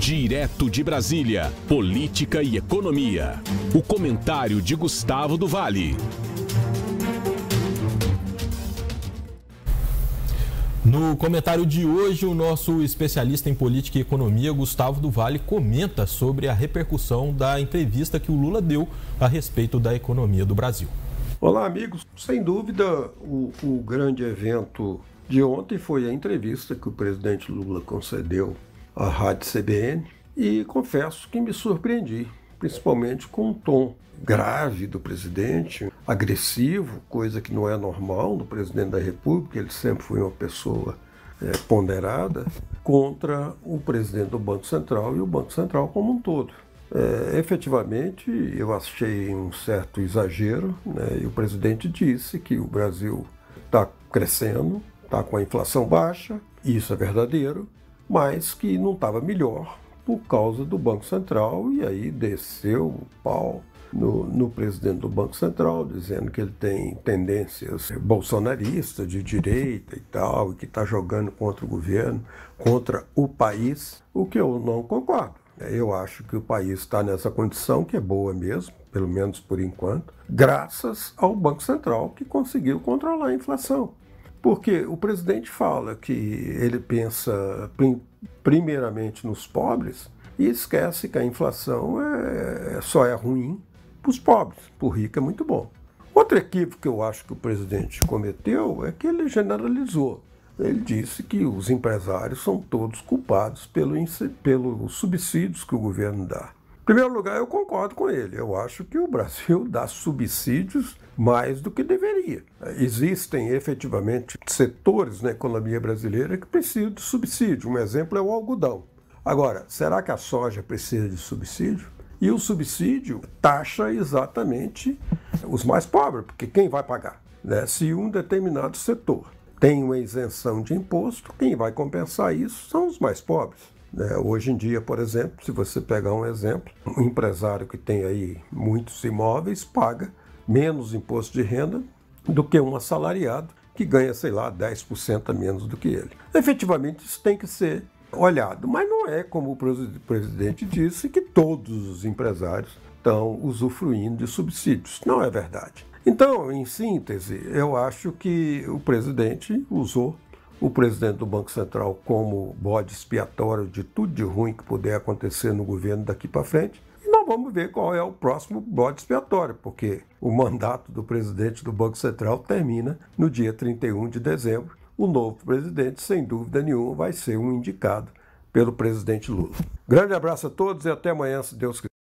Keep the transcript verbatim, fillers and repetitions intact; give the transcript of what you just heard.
Direto de Brasília, política e economia. O comentário de Gustavo do Vale. No comentário de hoje, o nosso especialista em política e economia, Gustavo do Vale, comenta sobre a repercussão da entrevista que o Lula deu a respeito da economia do Brasil. Olá, amigos. Sem dúvida, o, o grande evento de ontem foi a entrevista que o presidente Lula concedeu à Rádio C B N e confesso que me surpreendi, principalmente com um tom grave do presidente, agressivo, coisa que não é normal no presidente da República, ele sempre foi uma pessoa é, ponderada, contra o presidente do Banco Central e o Banco Central como um todo. É, efetivamente, eu achei um certo exagero, né? E o presidente disse que o Brasil está crescendo, está com a inflação baixa, isso é verdadeiro, mas que não estava melhor por causa do Banco Central, e aí desceu o pau no, no presidente do Banco Central, dizendo que ele tem tendências bolsonaristas, de direita e tal, e que está jogando contra o governo, contra o país, o que eu não concordo. Eu acho que o país está nessa condição, que é boa mesmo, pelo menos por enquanto, graças ao Banco Central, que conseguiu controlar a inflação. Porque o presidente fala que ele pensa primeiramente nos pobres e esquece que a inflação é, só é ruim para os pobres, para o rico é muito bom. Outro equívoco que eu acho que o presidente cometeu é que ele generalizou. Ele disse que os empresários são todos culpados pelo, pelos subsídios que o governo dá. Em primeiro lugar, eu concordo com ele. Eu acho que o Brasil dá subsídios mais do que deveria. Existem, efetivamente, setores na economia brasileira que precisam de subsídio. Um exemplo é o algodão. Agora, será que a soja precisa de subsídio? E o subsídio taxa exatamente os mais pobres, porque quem vai pagar? Né? Se um determinado setor tem uma isenção de imposto, quem vai compensar isso são os mais pobres. Né? Hoje em dia, por exemplo, se você pegar um exemplo, um empresário que tem aí muitos imóveis paga menos imposto de renda do que um assalariado que ganha, sei lá, dez por cento a menos do que ele. Efetivamente, isso tem que ser olhado, mas não é como o presidente disse, que todos os empresários estão usufruindo de subsídios. Não é verdade. Então, em síntese, eu acho que o presidente usou o presidente do Banco Central como bode expiatório de tudo de ruim que puder acontecer no governo daqui para frente. E nós vamos ver qual é o próximo bode expiatório, porque o mandato do presidente do Banco Central termina no dia trinta e um de dezembro. O novo presidente, sem dúvida nenhuma, vai ser um indicado pelo presidente Lula. Grande abraço a todos e até amanhã, se Deus quiser.